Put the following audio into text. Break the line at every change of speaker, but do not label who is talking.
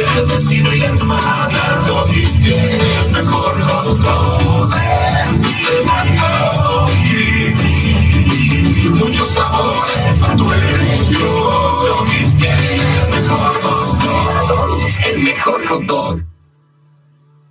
cualquier vecino y hermana. Doggis tiene el mejor hot dog del mundo. Muchos sabores a tu elección. Doggis tiene el mejor hot dog. Doggis, el mejor hot dog.